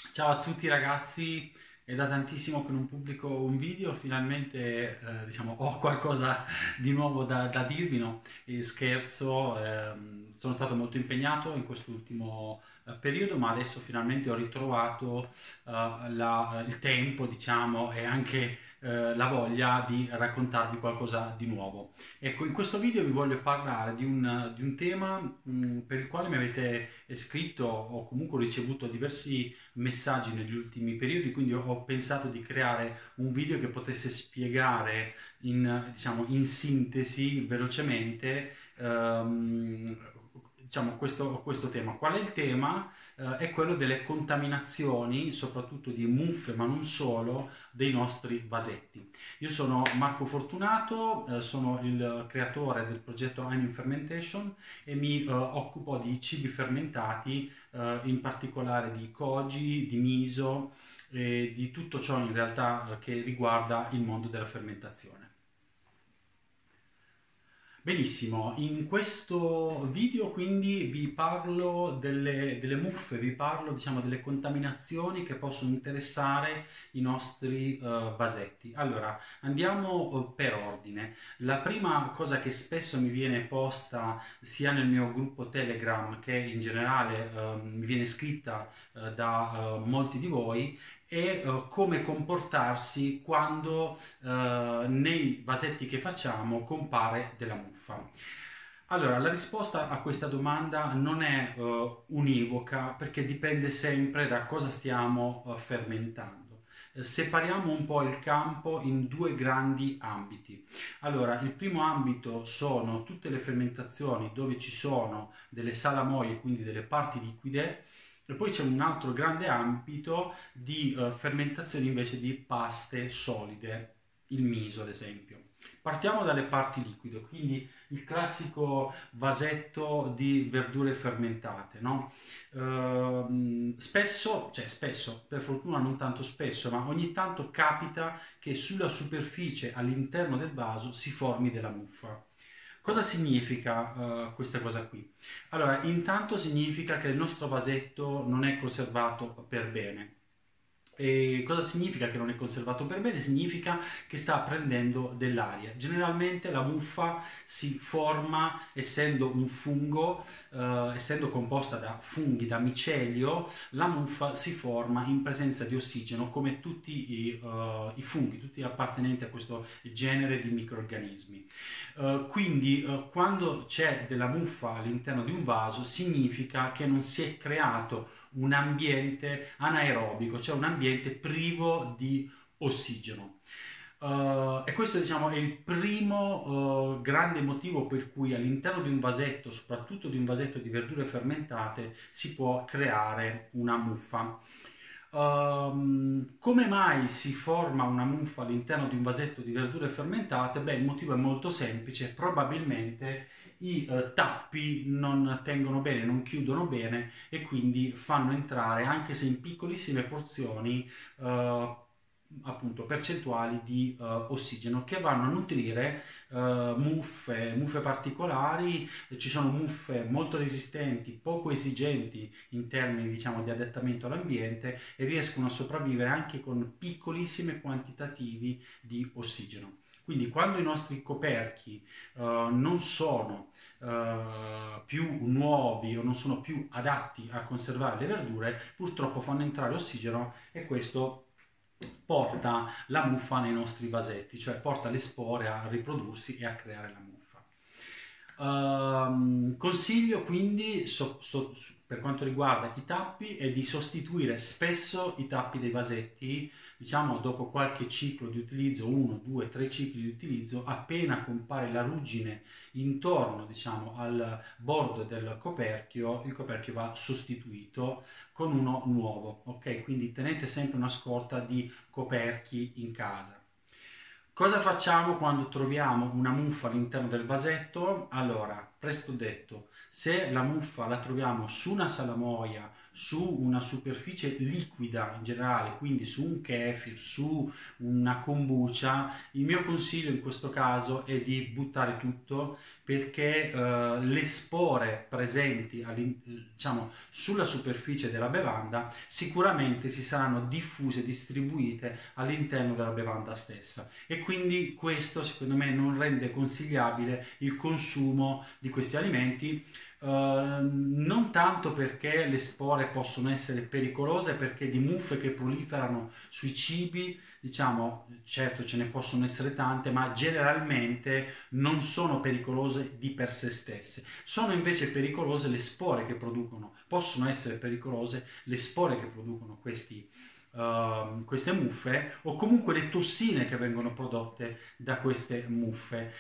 Ciao a tutti ragazzi, è da tantissimo che non pubblico un video, finalmente diciamo, ho qualcosa di nuovo da dirvi, no? E scherzo, sono stato molto impegnato in quest'ultimo periodo, ma adesso finalmente ho ritrovato il tempo, diciamo, e anche la voglia di raccontarvi qualcosa di nuovo. Ecco, in questo video vi voglio parlare di un tema per il quale mi avete scritto o comunque ho ricevuto diversi messaggi negli ultimi periodi, quindi ho pensato di creare un video che potesse spiegare diciamo, in sintesi, velocemente, diciamo, questo tema. Qual è il tema? È quello delle contaminazioni, soprattutto di muffe, ma non solo, dei nostri vasetti. Io sono Marco Fortunato, sono il creatore del progetto I'm in Fermentation e mi occupo di cibi fermentati, in particolare di koji, di miso e di tutto ciò in realtà che riguarda il mondo della fermentazione. Benissimo, in questo video quindi vi parlo delle muffe, vi parlo diciamo delle contaminazioni che possono interessare i nostri vasetti. Allora, andiamo per ordine. La prima cosa che spesso mi viene posta sia nel mio gruppo Telegram che in generale mi viene scritta da molti di voi è come comportarsi quando nei vasetti che facciamo compare della muffa. Allora, la risposta a questa domanda non è univoca perché dipende sempre da cosa stiamo fermentando. Separiamo un po' il campo in due grandi ambiti. Allora, il primo ambito sono tutte le fermentazioni dove ci sono delle salamoie, quindi delle parti liquide, e poi c'è un altro grande ambito di fermentazione invece di paste solide, il miso ad esempio. Partiamo dalle parti liquide, quindi il classico vasetto di verdure fermentate, no? Spesso, per fortuna non tanto spesso, ma ogni tanto capita che sulla superficie all'interno del vaso si formi della muffa. Cosa significa questa cosa qui? Allora, intanto significa che il nostro vasetto non è conservato per bene. E cosa significa che non è conservato per bene? Significa che sta prendendo dell'aria. Generalmente la muffa si forma essendo un fungo, essendo composta da funghi, da micelio, la muffa si forma in presenza di ossigeno come tutti i funghi, tutti appartenenti a questo genere di microrganismi. Quindi quando c'è della muffa all'interno di un vaso significa che non si è creato un ambiente anaerobico, cioè un ambiente privo di ossigeno. E questo diciamo è il primo grande motivo per cui all'interno di un vasetto, soprattutto di un vasetto di verdure fermentate, si può creare una muffa. Come mai si forma una muffa all'interno di un vasetto di verdure fermentate? Beh, il motivo è molto semplice, probabilmente i tappi non tengono bene, non chiudono bene e quindi fanno entrare, anche se in piccolissime porzioni, appunto percentuali di ossigeno che vanno a nutrire muffe particolari. Ci sono muffe molto resistenti, poco esigenti in termini diciamo di adattamento all'ambiente e riescono a sopravvivere anche con piccolissimi quantitativi di ossigeno. Quindi quando i nostri coperchi non sono più nuovi o non sono più adatti a conservare le verdure, purtroppo fanno entrare ossigeno e questo porta la muffa nei nostri vasetti, cioè porta le spore a riprodursi e a creare la muffa. Consiglio quindi per quanto riguarda i tappi è di sostituire spesso i tappi dei vasetti, diciamo dopo qualche ciclo di utilizzo, 1, 2, 3 cicli di utilizzo, appena compare la ruggine intorno diciamo al bordo del coperchio, il coperchio va sostituito con uno nuovo, ok? Quindi tenete sempre una scorta di coperchi in casa. Cosa facciamo quando troviamo una muffa all'interno del vasetto? Allora, presto detto, se la muffa la troviamo su una salamoia, su una superficie liquida in generale, quindi su un kefir, su una kombucha, il mio consiglio in questo caso è di buttare tutto, perché le spore presenti diciamo, sulla superficie della bevanda sicuramente si saranno diffuse, distribuite all'interno della bevanda stessa, e quindi questo secondo me non rende consigliabile il consumo di questi alimenti. Non tanto perché le spore possono essere pericolose, perché di muffe che proliferano sui cibi, diciamo, certo ce ne possono essere tante, ma generalmente non sono pericolose di per sé stesse. Sono invece pericolose le spore che producono, possono essere pericolose le spore che producono queste muffe, o comunque le tossine che vengono prodotte da queste muffe.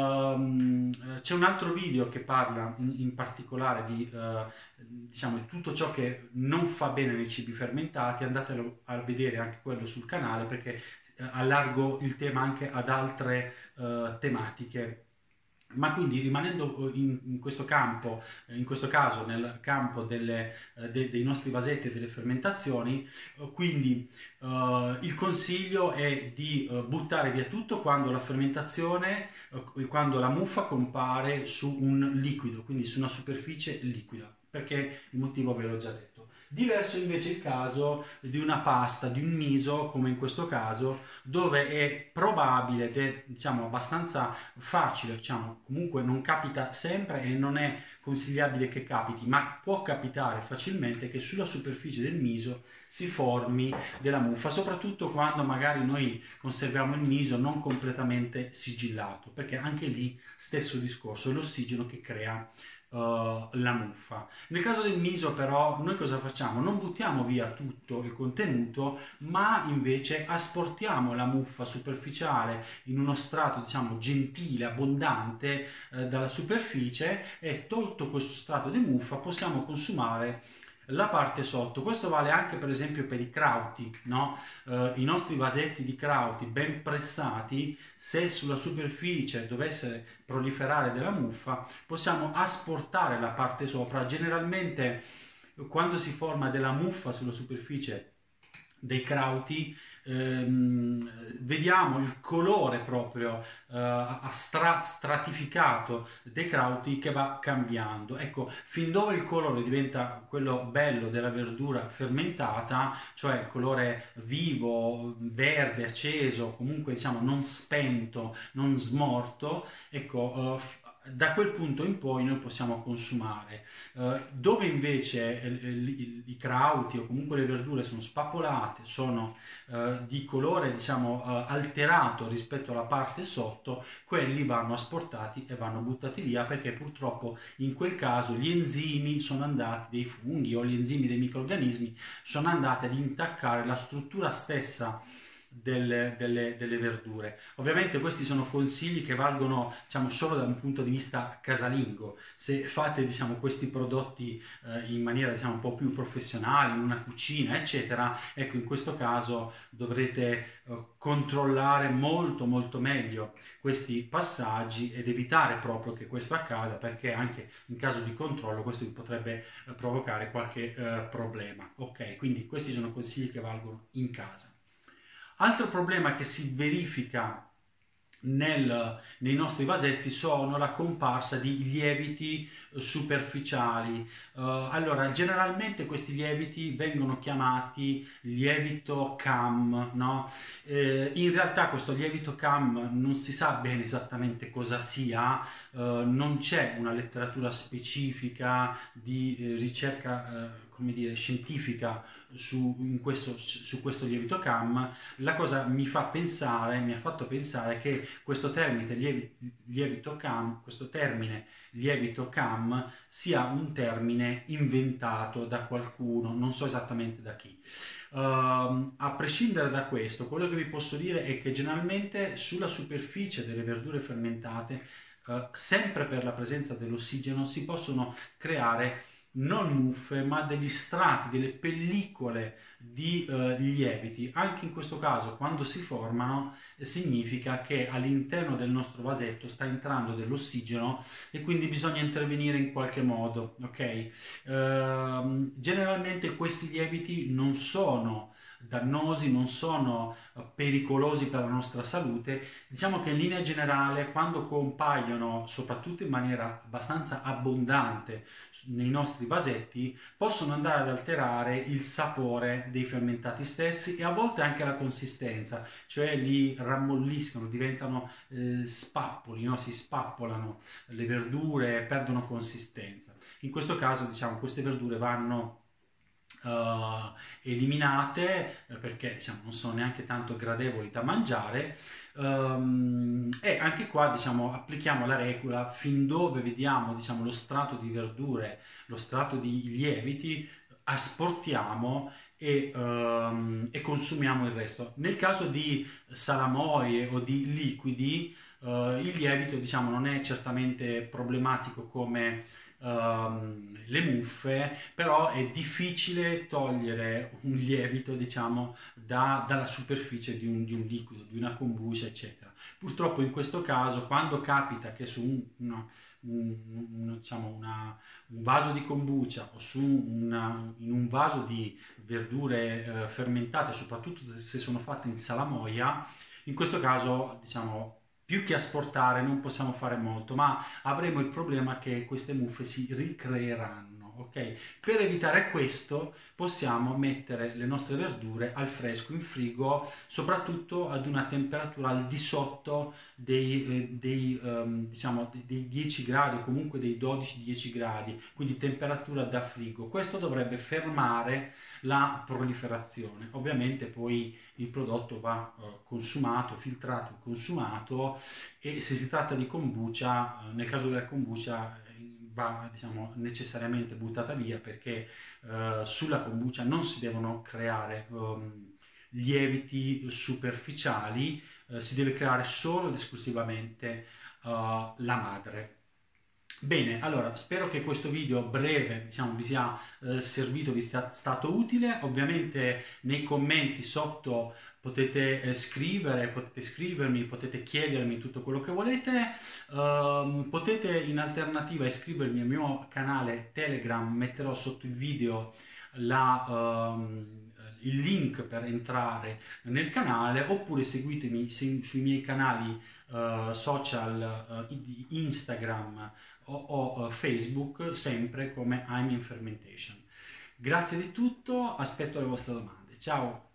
C'è un altro video che parla in particolare diciamo, di tutto ciò che non fa bene nei cibi fermentati. Andatelo a vedere anche quello sul canale, perché allargo il tema anche ad altre tematiche. Ma quindi rimanendo in questo campo, in questo caso nel campo dei nostri vasetti e delle fermentazioni, quindi il consiglio è di buttare via tutto quando la fermentazione, quando la muffa compare su un liquido, quindi su una superficie liquida, perché il motivo ve l'ho già detto. Diverso invece il caso di una pasta, di un miso, come in questo caso, dove è probabile ed è, diciamo, abbastanza facile, diciamo, comunque non capita sempre e non è consigliabile che capiti, ma può capitare facilmente che sulla superficie del miso si formi della muffa, soprattutto quando magari noi conserviamo il miso non completamente sigillato, perché anche lì stesso discorso, è l'ossigeno che crea la muffa. Nel caso del miso però noi cosa facciamo? Non buttiamo via tutto il contenuto, ma invece asportiamo la muffa superficiale in uno strato, diciamo, gentile, abbondante dalla superficie, e tolto questo strato di muffa possiamo consumare la parte sotto. Questo vale anche per esempio per i crauti, no? I nostri vasetti di crauti ben pressati, se sulla superficie dovesse proliferare della muffa, possiamo asportare la parte sopra. Generalmente quando si forma della muffa sulla superficie dei crauti, vediamo il colore proprio stratificato dei crauti che va cambiando. Ecco, fin dove il colore diventa quello bello della verdura fermentata, cioè il colore vivo, verde, acceso, comunque diciamo non spento, non smorto, ecco, da quel punto in poi noi possiamo consumare. Dove invece i crauti o comunque le verdure sono spappolate, sono di colore, diciamo, alterato rispetto alla parte sotto, quelli vanno asportati e vanno buttati via, perché purtroppo in quel caso gli enzimi sono andati, dei funghi o gli enzimi dei microrganismi, sono andati ad intaccare la struttura stessa delle verdure. Ovviamente questi sono consigli che valgono, diciamo, solo da un punto di vista casalingo. Se fate, diciamo, questi prodotti in maniera, diciamo, un po' più professionale, in una cucina eccetera, ecco, in questo caso dovrete controllare molto meglio questi passaggi ed evitare proprio che questo accada, perché anche in caso di controllo questo vi potrebbe provocare qualche problema. Ok, quindi questi sono consigli che valgono in casa. Altro problema che si verifica nei nostri vasetti sono la comparsa di lieviti superficiali. Allora, generalmente questi lieviti vengono chiamati lievito CAM, no? In realtà questo lievito CAM non si sa bene esattamente cosa sia, non c'è una letteratura specifica di ricerca come dire, scientifica su questo lievito CAM. La cosa mi ha fatto pensare che questo termine lievito CAM sia un termine inventato da qualcuno, non so esattamente da chi. A prescindere da questo, quello che vi posso dire è che generalmente sulla superficie delle verdure fermentate, sempre per la presenza dell'ossigeno, si possono creare non muffe, ma degli strati, delle pellicole di lieviti. Anche in questo caso, quando si formano, significa che all'interno del nostro vasetto sta entrando dell'ossigeno e quindi bisogna intervenire in qualche modo, ok? Generalmente questi lieviti non sono dannosi, non sono pericolosi per la nostra salute. Diciamo che in linea generale, quando compaiono, soprattutto in maniera abbastanza abbondante nei nostri vasetti, possono andare ad alterare il sapore dei fermentati stessi e a volte anche la consistenza, cioè li rammolliscono, diventano spappoli, no? Si spappolano le verdure, perdono consistenza. In questo caso, diciamo, queste verdure vanno eliminate perché diciamo, non sono neanche tanto gradevoli da mangiare, e anche qua diciamo, applichiamo la regola: fin dove vediamo diciamo, lo strato di verdure, lo strato di lieviti, asportiamo e consumiamo il resto. Nel caso di salamoie o di liquidi, il lievito diciamo, non è certamente problematico come le muffe, però è difficile togliere un lievito, diciamo, dalla superficie di un liquido, di una kombucha, eccetera. Purtroppo in questo caso, quando capita che su diciamo un vaso di kombucha o in un vaso di verdure fermentate, soprattutto se sono fatte in salamoia, in questo caso, diciamo, più che asportare non possiamo fare molto, ma avremo il problema che queste muffe si ricreeranno, ok? Per evitare questo possiamo mettere le nostre verdure al fresco in frigo, soprattutto ad una temperatura al di sotto diciamo, dei 10 gradi o comunque dei 12-10 gradi, quindi temperatura da frigo. Questo dovrebbe fermare la proliferazione. Ovviamente poi il prodotto va consumato, filtrato, consumato, e se si tratta di kombucha, nel caso della kombucha va diciamo, necessariamente buttata via, perché sulla kombucha non si devono creare lieviti superficiali, si deve creare solo ed esclusivamente la madre. Bene, allora spero che questo video breve, diciamo, vi sia servito, vi sia stato utile. Ovviamente nei commenti sotto potete scrivermi, potete chiedermi tutto quello che volete. Potete in alternativa iscrivervi al mio canale Telegram, metterò sotto il video il link per entrare nel canale, oppure seguitemi sui miei canali social, Instagram o Facebook, sempre come I'm in Fermentation. Grazie di tutto, aspetto le vostre domande. Ciao!